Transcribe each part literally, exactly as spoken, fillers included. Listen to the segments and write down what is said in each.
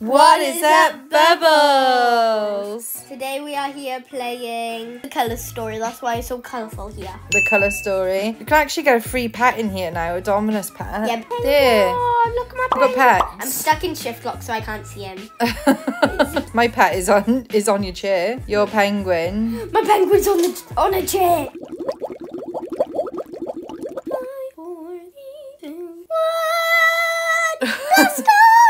What is up, Bubbles? Today we are here playing the colour story. That's why it's so colourful here. The colour story. You can actually get a free pet in here now, a Dominus pet. Yeah. There. Oh, look at my I've got pets. I'm stuck in shift lock, so I can't see him. My pet is on is on your chair. Your penguin. My penguin's on the on a chair. What?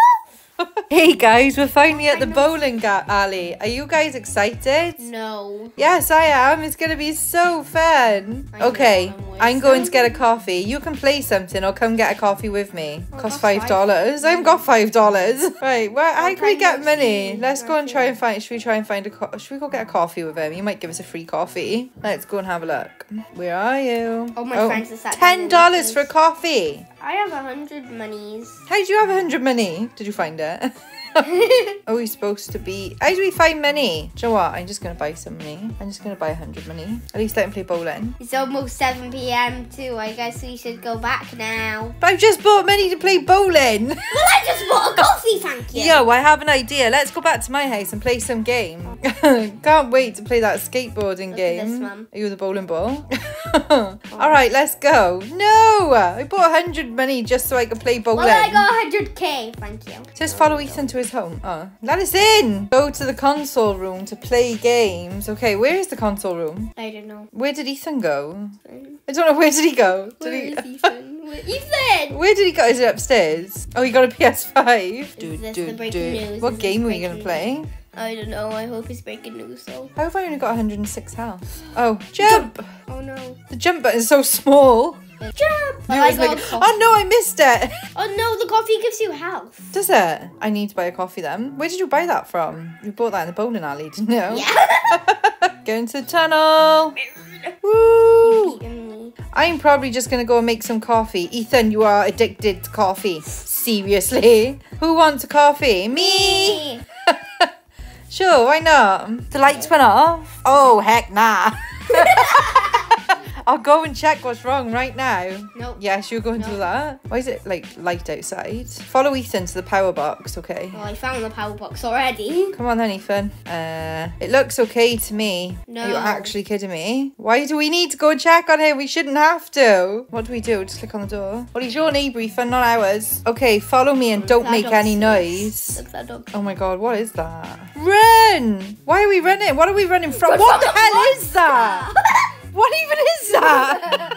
Hey guys, we're finally at the bowling alley. Are you guys excited? No. Yes, I am. It's going to be so fun. I Okay, know, I'm I'm going to get a coffee. You can play something or come get a coffee with me. Oh, Costs that's five dollars. I haven't got five dollars. Right, well, how I'm can we get kind of money? seeing Let's go and nothing. try and find, should we try and find a, co should we go get a coffee with him? He might give us a free coffee. Let's go and have a look. Where are you? Oh, my friends are sat down ten in dollars the for a coffee. I have a hundred monies. How did you have a hundred money? Did you find it? Are we supposed to be? How do we find money? Do you know what? I'm just going to buy some money. I'm just going to buy a hundred money. At least let him play bowling. It's almost seven p m too. I guess we should go back now. But I've just bought money to play bowling. Well, I just bought a coffee, thank you. Yo, I have an idea. Let's go back to my house and play some game. Can't wait to play that skateboarding Look at game. this one. Are you the bowling ball? All right, let's go. No, I bought a hundred money just so I could play bowling. Well, I got one hundred K, thank you. Just follow Ethan to his home. Oh, let us in. Go to the console room to play games. Okay, where is the console room? I don't know. Where did Ethan go? I don't know. Where did he go? Did Where he... is Ethan? Where- Ethan! Where did he go? Is it upstairs? Oh, he got a P S five. Is this the breaking news? What Is this game are we going to breaking play? I don't know. I hope it's breaking news though. How have I only got one hundred six health? Oh, jump! Oh no. The jump button is so small. Jump! No, I it's got like- a coffee. oh no, I missed it. Oh no, the coffee gives you health. Does it? I need to buy a coffee then. Where did you buy that from? You bought that in the bowling alley, didn't you? Yeah. Go into the tunnel. Woo! Beating me. I'm probably just going to go and make some coffee. Ethan, you are addicted to coffee. Seriously? Who wants a coffee? Me! Me. Sure, why not? The lights went off. Oh, heck nah. I'll go and check what's wrong right now. Nope. Yes, you're going to No. do that? Why is it like light outside? Follow Ethan to the power box, okay? Well, I found the power box already. Come on then, Ethan. Uh, it looks okay to me. No. Are you actually kidding me? Why do we need to go and check on him? We shouldn't have to. What do we do? Just click on the door. Well, he's your neighbour, Ethan, not ours. Okay, follow me and don't That make dog's any sick. noise. Look at that dog. Oh my god, what is that? Run! Why are we running? What are we running from? Run What from the the hell is monster! that? What even is that?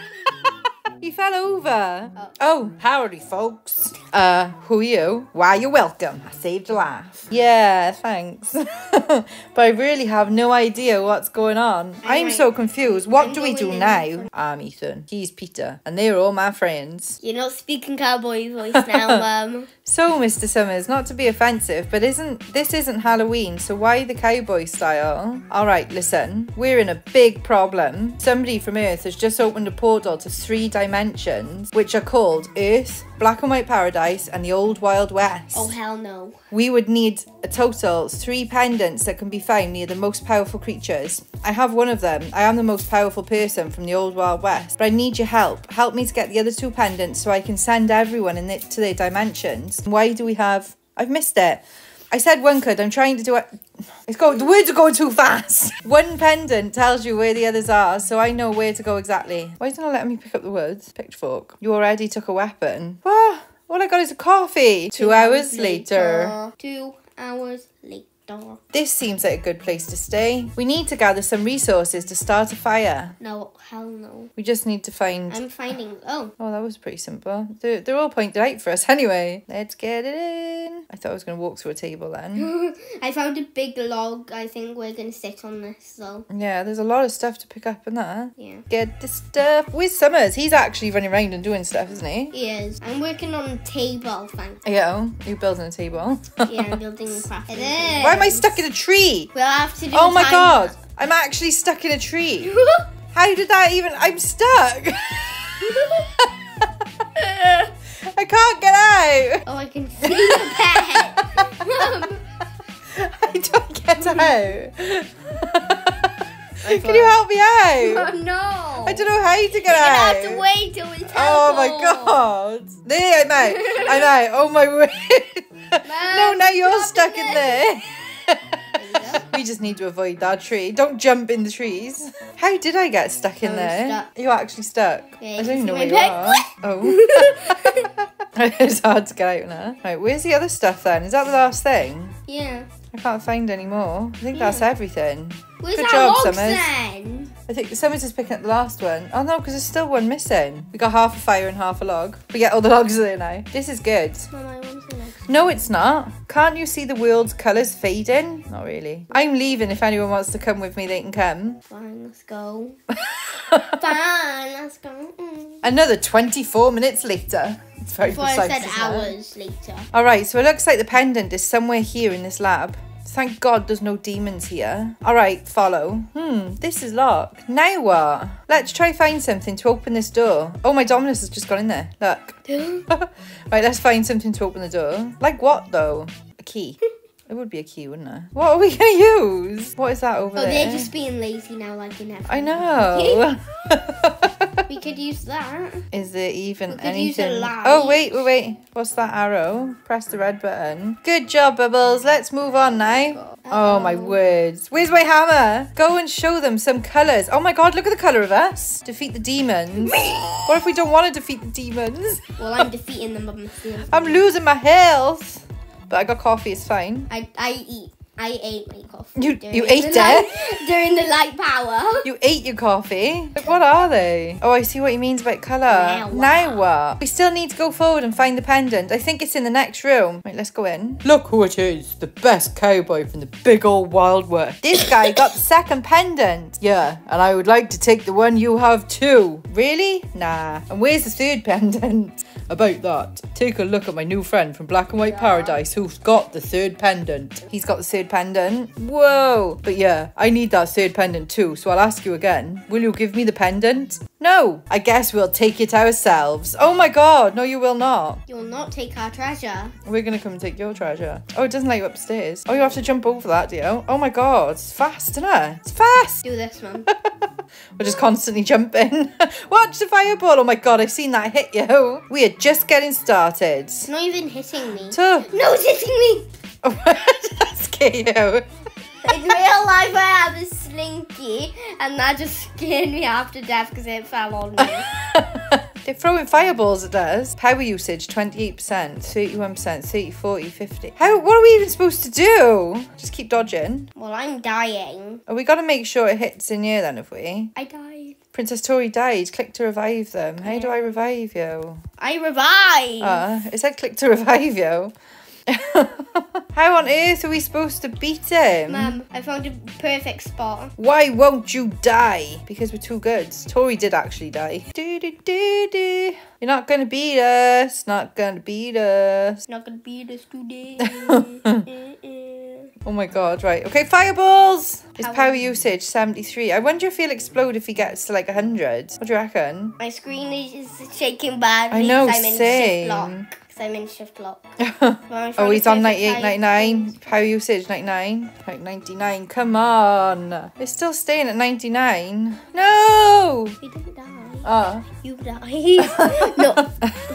He fell over. Oh. Oh, howdy, folks. Uh, who are you? Why, you're welcome. I saved your life. Yeah, thanks. But I really have no idea what's going on. I'm Anyway, so confused. What I'm do we do going in now? different- I'm Ethan. He's Peter. And they're all my friends. You're not speaking cowboy voice now, Mum. So, Mister Summers, not to be offensive, but isn't this isn't Halloween, so why the cowboy style? All right, listen, we're in a big problem. Somebody from Earth has just opened a portal to three dimensions, which are called Earth, Black and White Paradise, and the Old Wild West. Oh, hell no. We would need a total three pendants that can be found near the most powerful creatures. I have one of them. I am the most powerful person from the Old Wild West, but I need your help. Help me to get the other two pendants so I can send everyone in it to their dimensions. Why do we have... I've missed it. I said one could. I'm trying to do it. It's going. The words are going too fast. One pendant tells you where the others are, so I know where to go exactly. Why isn't it letting me pick up the words? Pitchfork. You already took a weapon. Ah, all I got is a coffee. Two, two hours, hours later. later. Two hours later. This seems like a good place to stay. We need to gather some resources to start a fire. No, hell no. We just need to find... I'm finding... Oh. Oh, that was pretty simple. They're, they're all pointed out for us anyway. Let's get it in. I thought I was going to walk through a table then. I found a big log. I think we're going to sit on this, though. Yeah, there's a lot of stuff to pick up in there. Yeah. Get the stuff. Where's Summers? He's actually running around and doing stuff, isn't he? He is. I'm working on a table, thank you. Yeah, you're building a table. Yeah, I'm building a crafting It table. is. Why am I stuck in a tree? We'll have to do Oh my time god. lapse. I'm actually stuck in a tree. How did that even... I'm stuck. I can't get out. Oh, I can see the pet. I don't get out. I Can you help me out? Oh no. I don't know how to get You're gonna out. have to wait till we teleport. Oh my god. There, I'm out. I'm out. Oh my word. No, now you're Stop stuck it. in there. There you go. We just need to avoid that tree. Don't jump in the trees. How did I get stuck in I'm there? stuck. You're actually stuck. Yeah, I you don't can even know see where my you peg. are. Oh. It's hard to get out now. Right, where's the other stuff then? Is that the last thing? Yeah. I can't find any more. I think Yeah. that's everything. Where's Good our job, logs Summers. then? I think Summers is picking up the last one. Oh no, because there's still one missing. We got half a fire and half a log. We get all the logs there now. This is good. Mum, I want the logs. No, it's not. Can't you see the world's colours fading? Not really. I'm leaving. If anyone wants to come with me, they can come. Fine, let's go. Fine, let's go. Mm. Another twenty-four minutes later. It's very Before I precise, said isn't it? hours later. Alright, so it looks like the pendant is somewhere here in this lab. Thank God there's no demons here. Alright, follow. Hmm, this is locked. Now what? Let's try find something to open this door. Oh, my Dominus has just gone in there. Look. Right, let's find something to open the door. Like what, though? A key. It would be a key, wouldn't it? What are we going to use? What is that over Oh, there? they're just being lazy now, like in everything. I know. We could use that. Is there even We could use a anything? light. Oh, wait, wait, wait. What's that arrow? Press the red button. Good job, Bubbles. Let's move on now. Oh, my words. Where's my hammer? Go and show them some colours. Oh, my God, look at the colour of us. Defeat the demons. What if we don't want to defeat the demons? Well, I'm defeating them by myself. I'm losing my health. But I got coffee, it's fine. I, I eat. I ate my coffee. You- during you ate the it? light- During the light power. You ate your coffee. Like, what are they? Oh, I see what he means by colour. Now what? Now what? We still need to go forward and find the pendant. I think it's in the next room. Right, let's go in. Look who it is. The best cowboy from the big old Wild West. This guy got the second pendant. Yeah, and I would like to take the one you have too. Really? Nah. And where's the third pendant? About that, take a look at my new friend from Black and White Paradise who's got the third pendant. He's got the third pendant. Whoa. But yeah, I need that third pendant too, so I'll ask you again. Will you give me the pendant? No. I guess we'll take it ourselves. Oh my God. No, you will not. You will not take our treasure. We're going to come and take your treasure. Oh, it doesn't let you upstairs. Oh, you have to jump over that, do you? Oh my God. It's fast, isn't it? It's fast. Do this, Mum. We're just constantly jumping. Watch the fireball. Oh my God, I've seen that hit you. We are just getting started. It's not even hitting me. So, No, it's hitting me. oh, that scared you. In real life, I have a slinky, and that just scared me after death because it fell on me. They're throwing fireballs at us. Power usage, twenty-eight percent, thirty-one percent, thirty, forty, fifty. How, what are we even supposed to do? Just keep dodging. Well, I'm dying. Oh, we got to make sure it hits in here then, have we? I died. Princess Tori died. Click to revive them. How do I revive you? I revived. Uh, it said click to revive you. How on earth are we supposed to beat him? Mum, I found a perfect spot. Why won't you die? Because we're too good. Tori did actually die. Do, do, do, do. You're not gonna beat us. Not gonna beat us. Not gonna beat us today. Mm-mm. Oh my God, right. Okay, fireballs! His Power- power usage, seventy-three. I wonder if he'll explode if he gets to like one hundred. What do you reckon? My screen is shaking badly. I know, 'cause I'm in same. shift lock. Because I'm in shift lock. Oh, he's on ninety-eight, ninety-nine. Power usage, ninety-nine. Like ninety-nine. Come on. It's still staying at ninety-nine. No! He didn't die. Oh. You died. No.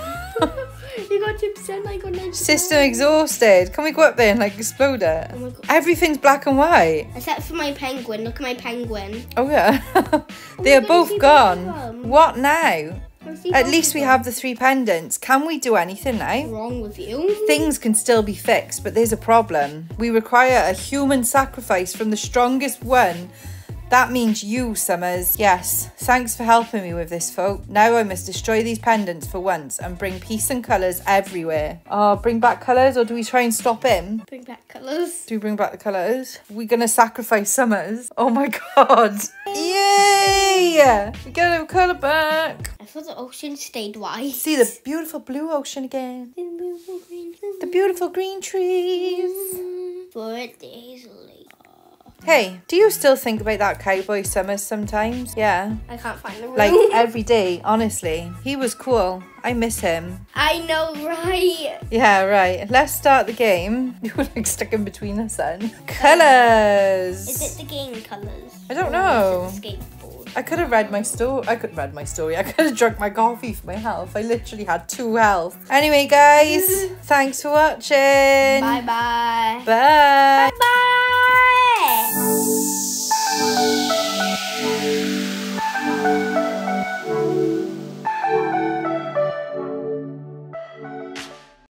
You got two percent, I got ninety. System exhausted. Can we go up there and like explode it? Oh my God. Everything's black and white. Except for my penguin. Look at my penguin. Oh yeah. They are my God, both I see gone. both of them. What now? I see At both least of we them. have the three pendants. Can we do anything now? What's wrong with you? Things can still be fixed, but there's a problem. We require a human sacrifice from the strongest one. That means you, Summers. Yes, thanks for helping me with this, folk. Now I must destroy these pendants for once and bring peace and colours everywhere. Oh, bring back colours, or do we try and stop him? Bring back colours. Do we bring back the colours? We're gonna sacrifice Summers. Oh my God. Yay! We get our colour back. I thought the ocean stayed white. See the beautiful blue ocean again. The beautiful green trees. Four days later. Hey, do you still think about that cowboy Summers sometimes? Yeah. I can't find the room. Like every day, honestly. He was cool. I miss him. I know, right? Yeah, right. Let's start the game. You were like stuck in between us then. Colours. Is it the game colours? I don't Or know. is it the skateboard? I could have read my story. I could have read my story. I could have drunk my coffee for my health. I literally had two health. Anyway, guys, thanks for watching. Bye bye. Bye.